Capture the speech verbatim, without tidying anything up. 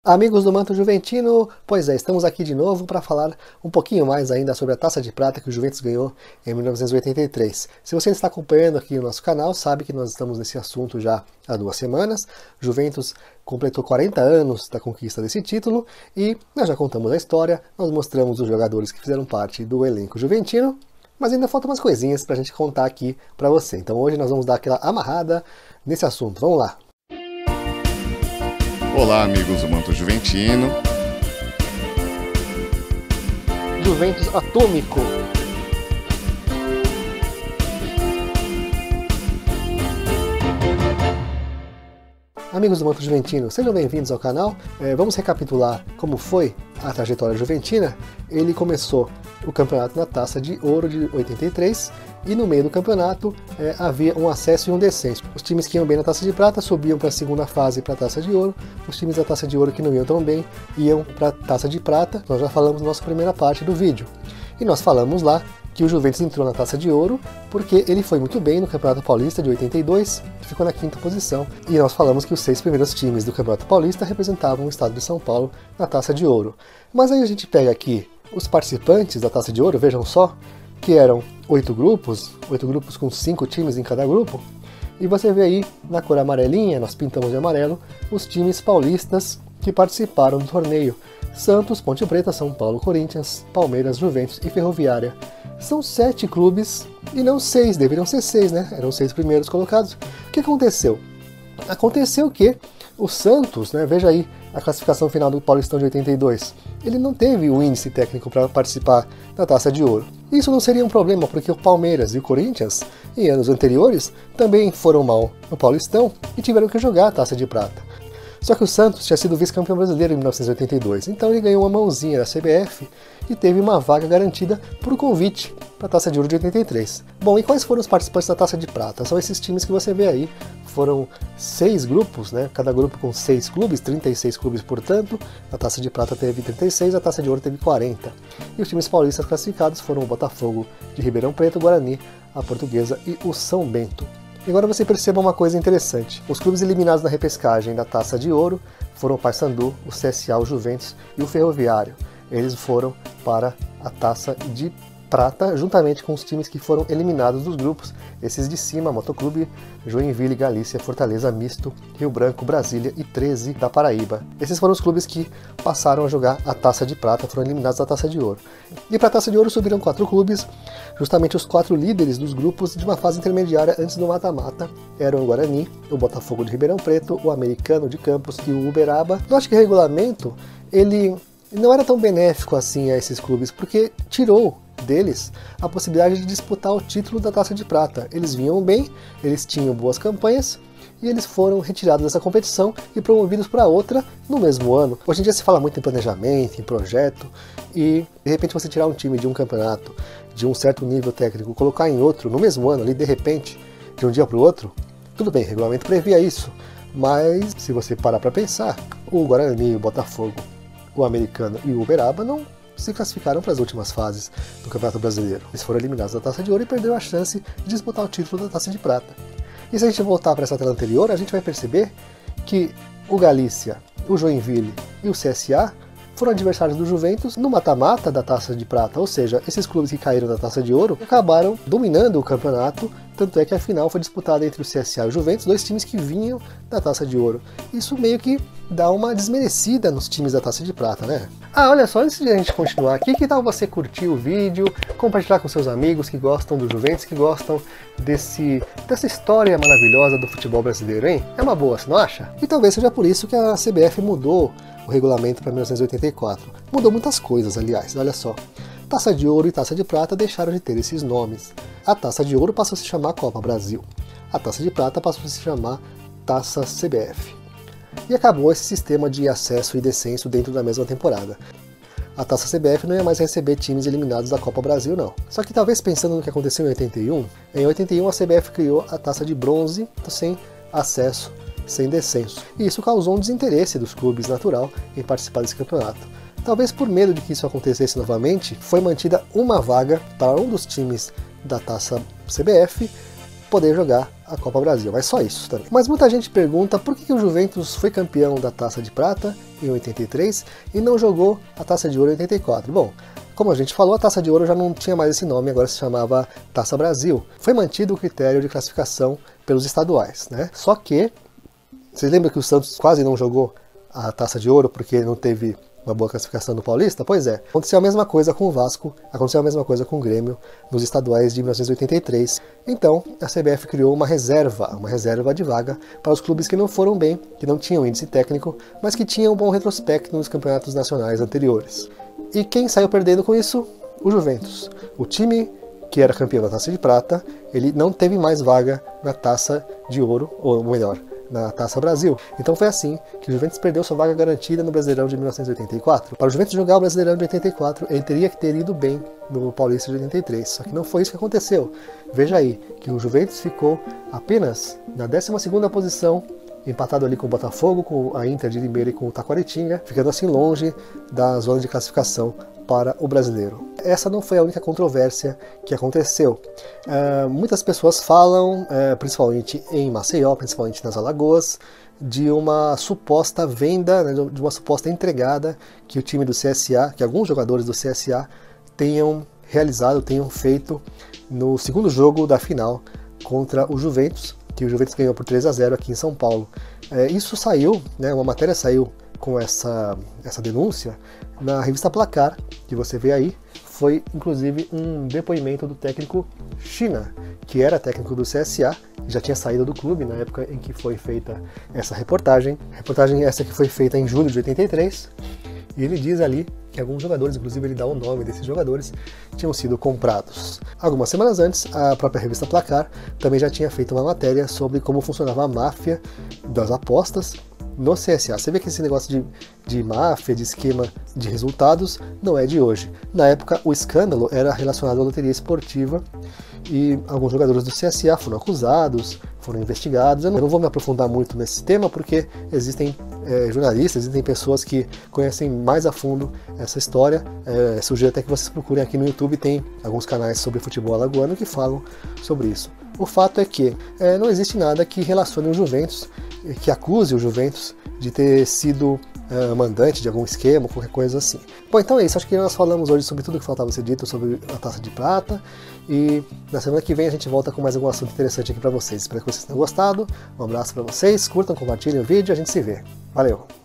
Amigos do Manto Juventino, pois é, estamos aqui de novo para falar um pouquinho mais ainda sobre a Taça de Prata que o Juventus ganhou em mil novecentos e oitenta e três. Se você está acompanhando aqui o nosso canal, sabe que nós estamos nesse assunto já há duas semanas. O Juventus completou quarenta anos da conquista desse título e nós já contamos a história, nós mostramos os jogadores que fizeram parte do elenco juventino, mas ainda faltam umas coisinhas para a gente contar aqui para você. Então hoje nós vamos dar aquela amarrada nesse assunto. Vamos lá! Olá, amigos do Manto Juventino. Juventus Atômico. Amigos do Manto Juventino, sejam bem-vindos ao canal. É, vamos recapitular como foi a trajetória juventina. Ele começou o campeonato na Taça de Ouro de oitenta e três e no meio do campeonato é, havia um acesso e um descenso. Os times que iam bem na Taça de Prata subiam para a segunda fase para a Taça de Ouro. Os times da Taça de Ouro que não iam tão bem iam para a Taça de Prata. Nós já falamos na nossa primeira parte do vídeo. E nós falamos lá que o Juventus entrou na Taça de Ouro porque ele foi muito bem no Campeonato Paulista de oitenta e dois, ficou na quinta posição. E nós falamos que os seis primeiros times do Campeonato Paulista representavam o estado de São Paulo na Taça de Ouro. Mas aí a gente pega aqui os participantes da Taça de Ouro, vejam só, que eram oito grupos, oito grupos com cinco times em cada grupo, e você vê aí na cor amarelinha, nós pintamos de amarelo, os times paulistas que participaram do torneio. Santos, Ponte Preta, São Paulo, Corinthians, Palmeiras, Juventus e Ferroviária. São sete clubes e não seis, deveriam ser seis, né? Eram seis primeiros colocados. O que aconteceu? Aconteceu que o Santos, né, veja aí a classificação final do Paulistão de oitenta e dois, ele não teve o índice técnico para participar da Taça de Ouro. Isso não seria um problema, porque o Palmeiras e o Corinthians, em anos anteriores, também foram mal no Paulistão e tiveram que jogar a Taça de Prata. Só que o Santos tinha sido vice-campeão brasileiro em mil novecentos e oitenta e dois, então ele ganhou uma mãozinha da C B F e teve uma vaga garantida por convite para a Taça de Ouro de oitenta e três. Bom, e quais foram os participantes da Taça de Prata? São esses times que você vê aí. Foram seis grupos, né? Cada grupo com seis clubes, trinta e seis clubes, portanto. A Taça de Prata teve trinta e seis, a Taça de Ouro teve quarenta. E os times paulistas classificados foram o Botafogo de Ribeirão Preto, o Guarani, a Portuguesa e o São Bento. E agora você perceba uma coisa interessante. Os clubes eliminados na repescagem da Taça de Ouro foram o Paysandu, o C S A, o Juventus e o Ferroviário. Eles foram para a Taça de Prata, juntamente com os times que foram eliminados dos grupos, esses de cima: Motoclube, Joinville, Galícia, Fortaleza, Misto, Rio Branco, Brasília e treze da Paraíba. Esses foram os clubes que passaram a jogar a Taça de Prata, foram eliminados da Taça de Ouro. E para a Taça de Ouro subiram quatro clubes, justamente os quatro líderes dos grupos de uma fase intermediária antes do mata-mata. Eram o Guarani, o Botafogo de Ribeirão Preto, o Americano de Campos e o Uberaba. Eu acho que o regulamento, ele não era tão benéfico assim a esses clubes, porque tirou deles a possibilidade de disputar o título da Taça de Prata. Eles vinham bem, eles tinham boas campanhas e eles foram retirados dessa competição e promovidos para outra no mesmo ano. Hoje em dia se fala muito em planejamento, em projeto, e de repente você tirar um time de um campeonato de um certo nível técnico, colocar em outro no mesmo ano, ali de repente, de um dia para o outro, tudo bem, o regulamento previa isso, mas se você parar para pensar, o Guarani, o Botafogo, o Americano e o Uberaba não se classificaram para as últimas fases do Campeonato Brasileiro. Eles foram eliminados da Taça de Ouro e perderam a chance de disputar o título da Taça de Prata. E se a gente voltar para essa tela anterior, a gente vai perceber que o Galícia, o Joinville e o C S A foram adversários do Juventus no mata-mata da Taça de Prata, ou seja, esses clubes que caíram da Taça de Ouro acabaram dominando o campeonato, tanto é que a final foi disputada entre o C S A e o Juventus, dois times que vinham da Taça de Ouro. Isso meio que dá uma desmerecida nos times da Taça de Prata, né? Ah, olha só, antes de a gente continuar aqui, que tal você curtir o vídeo, compartilhar com seus amigos que gostam do Juventus, que gostam desse, dessa história maravilhosa do futebol brasileiro, hein? É uma boa, você não acha? E talvez seja por isso que a C B F mudou o regulamento para mil novecentos e oitenta e quatro. Mudou muitas coisas, aliás, olha só. Taça de Ouro e Taça de Prata deixaram de ter esses nomes. A Taça de Ouro passou a se chamar Copa Brasil. A Taça de Prata passou a se chamar Taça C B F. E acabou esse sistema de acesso e descenso dentro da mesma temporada. A Taça C B F não ia mais receber times eliminados da Copa Brasil, não. Só que talvez pensando no que aconteceu em oitenta e um, em oitenta e um a C B F criou a Taça de Bronze, sem acesso, sem descenso. E isso causou um desinteresse dos clubes natural em participar desse campeonato. Talvez por medo de que isso acontecesse novamente, foi mantida uma vaga para um dos times da Taça C B F poder jogar a Copa Brasil, mas só isso também. Mas muita gente pergunta por que o Juventus foi campeão da Taça de Prata em oitenta e três e não jogou a Taça de Ouro em oitenta e quatro. Bom, como a gente falou, a Taça de Ouro já não tinha mais esse nome, agora se chamava Taça Brasil. Foi mantido o critério de classificação pelos estaduais, né? Só que, vocês lembram que o Santos quase não jogou a Taça de Ouro porque não teve uma boa classificação no Paulista? Pois é, aconteceu a mesma coisa com o Vasco, aconteceu a mesma coisa com o Grêmio nos estaduais de mil novecentos e oitenta e três. Então, a C B F criou uma reserva, uma reserva de vaga para os clubes que não foram bem, que não tinham índice técnico, mas que tinham um bom retrospecto nos campeonatos nacionais anteriores. E quem saiu perdendo com isso? O Juventus. O time que era campeão da Taça de Prata, ele não teve mais vaga na Taça de Ouro, ou melhor, na Taça Brasil. Então foi assim que o Juventus perdeu sua vaga garantida no Brasileirão de mil novecentos e oitenta e quatro. Para o Juventus jogar o Brasileirão de oitenta e quatro, ele teria que ter ido bem no Paulista de oitenta e três, só que não foi isso que aconteceu. Veja aí, que o Juventus ficou apenas na décima segunda posição, empatado ali com o Botafogo, com a Inter de Limeira e com o Taquaritinga, ficando assim longe da zona de classificação para o brasileiro. Essa não foi a única controvérsia que aconteceu. Uh, muitas pessoas falam, uh, principalmente em Maceió, principalmente nas Alagoas, de uma suposta venda, né, de uma suposta entregada que o time do C S A, que alguns jogadores do C S A tenham realizado, tenham feito no segundo jogo da final contra o Juventus, que o Juventus ganhou por três a zero aqui em São Paulo. É, isso saiu, né, uma matéria saiu com essa, essa denúncia na revista Placar, que você vê aí. Foi inclusive um depoimento do técnico China, que era técnico do C S A, já tinha saído do clube na época em que foi feita essa reportagem. Reportagem essa que foi feita em julho de oitenta e três, e ele diz ali que alguns jogadores, inclusive ele dá o nome desses jogadores, tinham sido comprados. Algumas semanas antes, a própria revista Placar também já tinha feito uma matéria sobre como funcionava a máfia das apostas no C S A. Você vê que esse negócio de, de máfia, de esquema de resultados, não é de hoje. Na época, o escândalo era relacionado à loteria esportiva e alguns jogadores do C S A foram acusados, foram investigados. Eu não, eu não vou me aprofundar muito nesse tema porque existem é, jornalistas, existem pessoas que conhecem mais a fundo essa história. É, sugiro até que vocês procurem aqui no YouTube, tem alguns canais sobre futebol alagoano que falam sobre isso. O fato é que é, não existe nada que relacione o Juventus, que acuse o Juventus de ter sido uh, mandante de algum esquema, qualquer coisa assim. Bom, então é isso. Acho que nós falamos hoje sobre tudo que faltava ser dito sobre a Taça de Prata. E na semana que vem a gente volta com mais algum assunto interessante aqui para vocês. Espero que vocês tenham gostado. Um abraço para vocês. Curtam, compartilhem o vídeo e a gente se vê. Valeu!